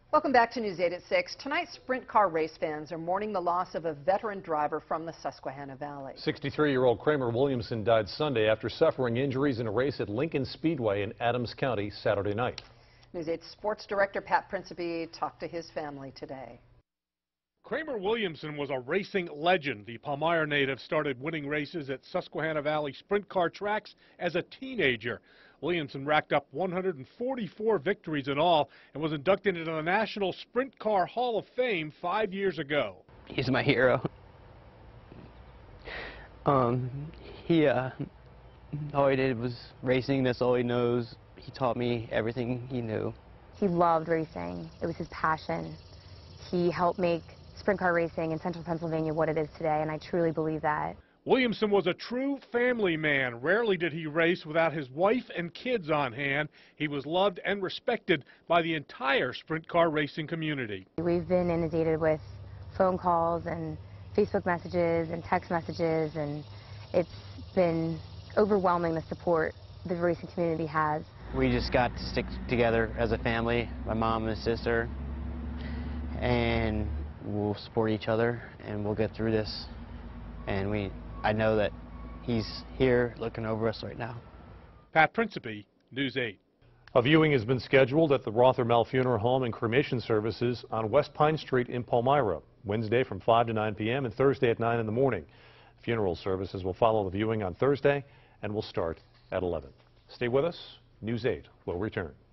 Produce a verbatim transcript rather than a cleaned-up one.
Welcome back to News eight at six. Tonight, sprint car race fans are mourning the loss of a veteran driver from the Susquehanna Valley. sixty-three-year-old Kramer Williamson died Sunday after suffering injuries in a race at Lincoln Speedway in Adams County Saturday night. News eight's sports director Pat Principe talked to his family today. Kramer Williamson was a racing legend. The Palmyra native started winning races at Susquehanna Valley sprint car tracks as a teenager. Williamson racked up one hundred forty-four victories in all and was inducted into the National Sprint Car Hall of Fame five years ago. He's my hero. Um, he, uh, all he did was racing. That's all he knows. He taught me everything he knew. He loved racing. It was his passion. He helped make sprint car racing in central Pennsylvania what it is today, and I truly believe that. Williamson was a true family man. Rarely did he race without his wife and kids on hand. He was loved and respected by the entire sprint car racing community. We've been inundated with phone calls and Facebook messages and text messages, and it's been overwhelming the support the racing community has. We just got to stick together as a family, my mom and sister, and we'll support each other and we'll get through this. And we, I know that he's here looking over us right now. Pat Principe, News eight. A viewing has been scheduled at the Rothermel Funeral Home and Cremation Services on West Pine Street in Palmyra, Wednesday from five to nine p m and Thursday at nine in the morning. Funeral services will follow the viewing on Thursday and will start at eleven. Stay with us. News eight will return.